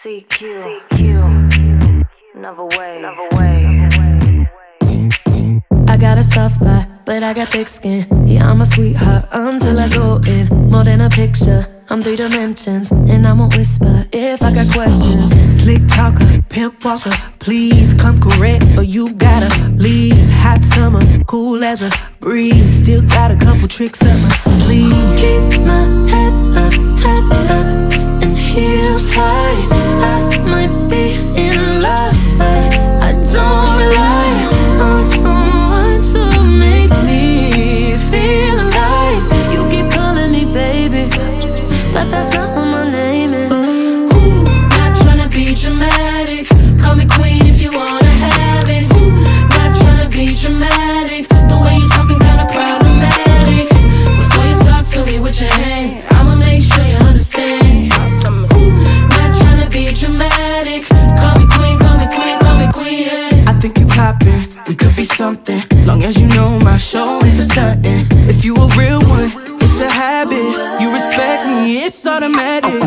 CQ, NOVAWAV. I got a soft spot, but I got thick skin. Yeah, I'm a sweetheart until I go in. More than a picture, I'm 3 dimensions. And I'm a whisper if I got questions. Slick talker, pimp walker, please come correct or you gotta leave. Hot summer, cool as a breeze. Still got a couple tricks up my sleeve. Keep my head up, and heels high. I might be in love, but I don't rely on someone to make me feel alive. You keep calling me baby, but that's not what my name is. Ooh, not tryna be dramatic. Call me queen if you wanna have it. Ooh, not tryna be dramatic. The way you talking kinda problematic. Before you talk to me with your hands, I'ma make sure you understand. Ooh, not tryna be dramatic. Call me queen, call me queen, call me queen, yeah. I think you poppin', we could be something. Long as you know my show ain't for certain. If you a real one, it's a habit. You respect me, it's automatic.